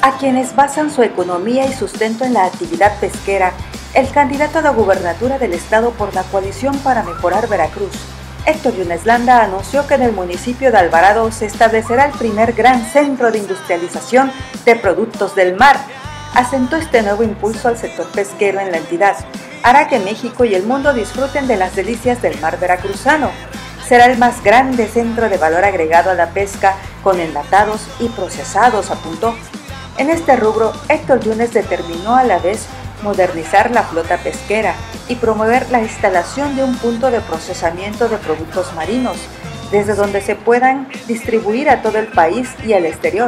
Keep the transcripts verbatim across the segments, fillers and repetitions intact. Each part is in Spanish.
a quienes basan su economía y sustento en la actividad pesquera, el candidato a la gubernatura del estado por la Coalición para Mejorar Veracruz, Héctor Yunes Landa, anunció que en el municipio de Alvarado se establecerá el primer gran centro de industrialización de productos del mar. Asentó este nuevo impulso al sector pesquero en la entidad. Hará que México y el mundo disfruten de las delicias del mar veracruzano. Será el más grande centro de valor agregado a la pesca con enlatados y procesados, apuntó. En este rubro, Héctor Yunes determinó a la vez modernizar la flota pesquera y promover la instalación de un punto de procesamiento de productos marinos, desde donde se puedan distribuir a todo el país y al exterior.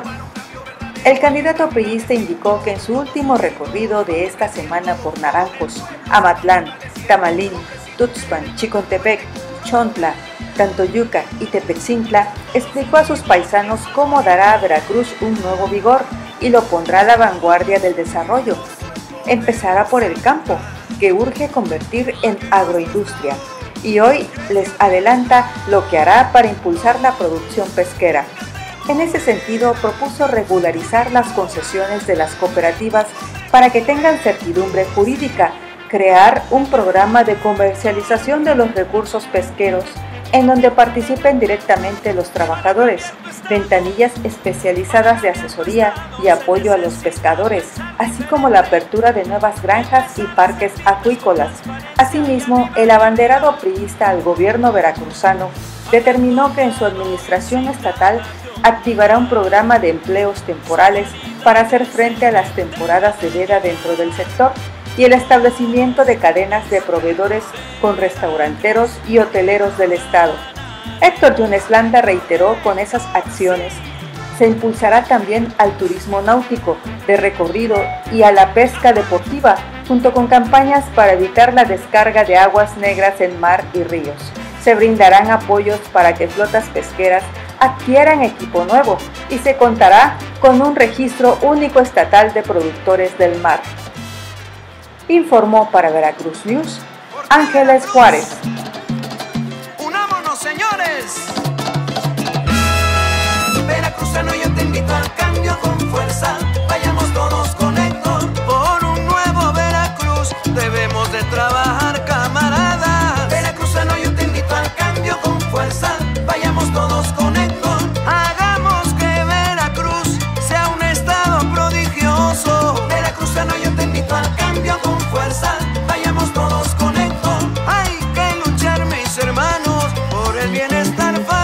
El candidato priista indicó que en su último recorrido de esta semana por Naranjos, Amatlán, Tamalín, Tuxpan, Chicontepec, Chontla, Tantoyuca y Tepetzintla, explicó a sus paisanos cómo dará a Veracruz un nuevo vigor y lo pondrá a la vanguardia del desarrollo. Empezará por el campo, que urge convertir en agroindustria, y hoy les adelanta lo que hará para impulsar la producción pesquera. En ese sentido, propuso regularizar las concesiones de las cooperativas para que tengan certidumbre jurídica, crear un programa de comercialización de los recursos pesqueros en donde participen directamente los trabajadores, ventanillas especializadas de asesoría y apoyo a los pescadores, así como la apertura de nuevas granjas y parques acuícolas. Asimismo, el abanderado priista al gobierno veracruzano determinó que en su administración estatal activará un programa de empleos temporales para hacer frente a las temporadas de veda dentro del sector y el establecimiento de cadenas de proveedores con restauranteros y hoteleros del estado. Héctor Yunes Landa reiteró con esas acciones se impulsará también al turismo náutico de recorrido y a la pesca deportiva, junto con campañas para evitar la descarga de aguas negras en mar y ríos. Se brindarán apoyos para que flotas pesqueras adquieran equipo nuevo y se contará con un registro único estatal de productores del mar. Informó para Veracruz News, Ángeles Juárez. ¡Unámonos, señores! Veracruzano, yo te invito al cambio con fuerza. Vayamos todos conectos por un nuevo Veracruz. Debemos de trabajar, camaradas. Veracruzano, yo te invito al cambio con fuerza. Vayamos todos conectos. Hagamos que Veracruz sea un estado prodigioso. Veracruzano, yo te invito al cambio con fuerza. Vayamos todos conectos. Hay que luchar, mis hermanos, por el bienestar.